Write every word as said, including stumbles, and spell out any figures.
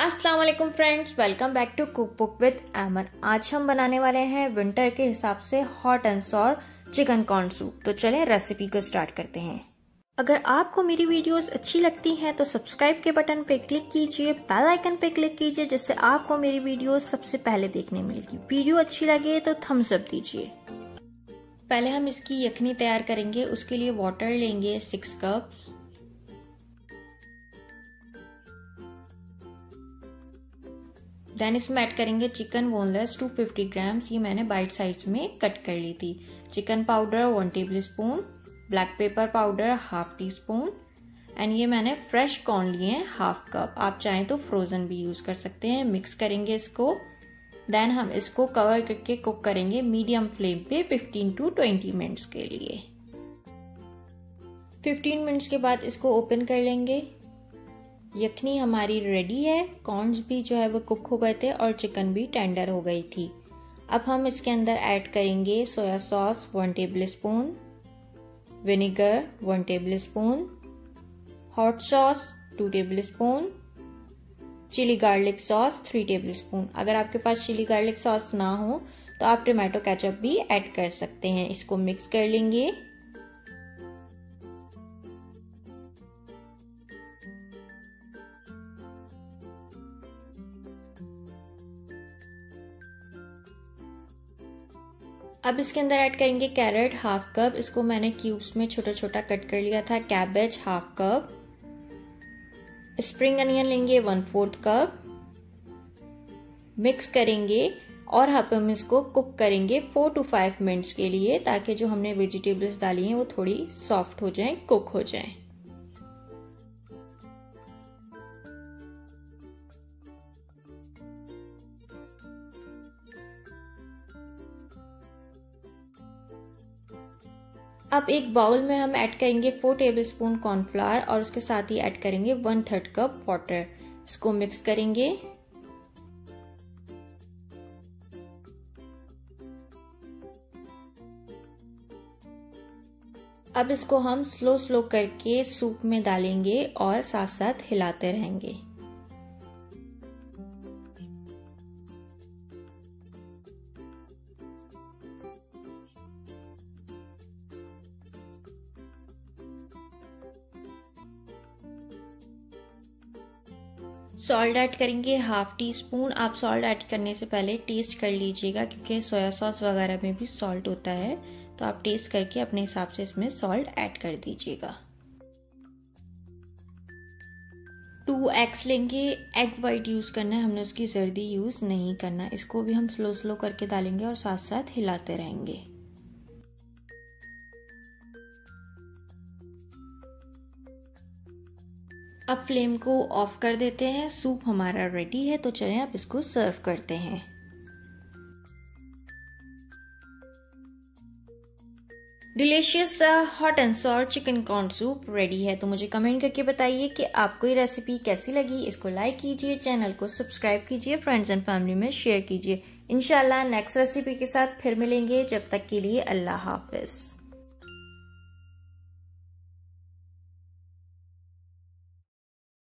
अस्सलाम वालेकुम friends, welcome back to cook book with Aiman. आज हम बनाने वाले हैं विंटर के हिसाब से hot and sour chicken corn soup. तो चलें रेसिपी को स्टार्ट करते हैं। अगर आपको मेरी वीडियोस अच्छी लगती हैं तो सब्सक्राइब के बटन पे क्लिक कीजिए, बेल आइकन पे क्लिक कीजिए, जिससे आपको मेरी वीडियोस सबसे पहले देखने मिलेगी। वीडियो अच्छी लगे तो थम्स अप दीजिए। पहले हम इसकी यखनी तैयार करेंगे। उसके लिए वाटर लेंगे सिक्स कप्स। देन इसमें ऐड करेंगे chicken boneless two fifty grams. ये मैंने बाइट साइज में कट कर ली थी। Chicken powder one tablespoon, black pepper powder half teaspoon, and ये मैंने फ्रेश कॉर्न लिए हैं हाफ कप। आप चाहें तो फ्रोजन भी यूज कर सकते हैं। मिक्स करेंगे इसको। देन हम इसको कवर करके कुक करेंगे मीडियम फ्लेम पे फिफ्टीन टू ट्वेंटी मिनट्स के लिए। फिफ्टीन मिनट्स के बाद इसको ओपन कर लेंगे। यखनी हमारी रेडी है। कॉर्न्स भी जो है वो कुक हो गए थे और चिकन भी टेंडर हो गई थी। अब हम इसके अंदर ऐड करेंगे soya sauce one tablespoon, vinegar one tablespoon, hot sauce two tablespoon, chilli garlic sauce three tablespoon. अगर आपके पास चिली गार्लिक सॉस ना हो तो आप टोमेटो केचप भी ऐड कर सकते हैं। इसको मिक्स कर लेंगे। अब इसके अंदर ऐड करेंगे कैरेट हाफ कप। इसको मैंने क्यूब्स में छोटा छोटा कट कर लिया था। Cabbage half cup, spring onion लेंगे वन फोर्थ कप। मिक्स करेंगे और हम इसको कुक करेंगे फोर टू फाइव मिनट्स के लिए, ताकि जो हमने वेजिटेबल्स डाली हैं वो थोड़ी सॉफ्ट हो जाएं, कुक हो जाएं। अब एक बाउल में हम ऐड करेंगे फोर टेबलस्पून कॉर्नफ्लावर और उसके साथ ही ऐड करेंगे वन थर्ड कप वाटर। इसको मिक्स करेंगे। अब इसको हम स्लो स्लो करके सूप में डालेंगे और साथ साथ हिलाते रहेंगे। सॉल्ट ऐड करेंगे हाफ टी स्पून। आप सॉल्ट ऐड करने से पहले टेस्ट कर लीजिएगा, क्योंकि सोया सॉस वगैरह में भी सॉल्ट होता है, तो आप टेस्ट करके अपने हिसाब से इसमें सॉल्ट ऐड कर दीजिएगा। टू एग्स लेंगे। एग वाइट यूज करना है, हमने उसकी जर्दी यूज नहीं करना। इसको भी हम स्लो स्लो करके डालेंगे और साथ साथ हिलाते रहेंगे। अब फ्लेम को ऑफ कर देते हैं। सूप हमारा रेडी है, तो चलें अब इसको सर्व करते हैं। Delicious hot and sour chicken corn soup ready है। तो मुझे कमेंट करके बताइए कि आपको ये रेसिपी कैसी लगी। इसको लाइक कीजिए, चैनल को सब्सक्राइब कीजिए, फ्रेंड्स एंड फैमिली में शेयर कीजिए। इंशाल्लाह नेक्स्ट रेसिपी के साथ फिर मिलेंगे। जब तक के लिए अल्लाह हाफिज।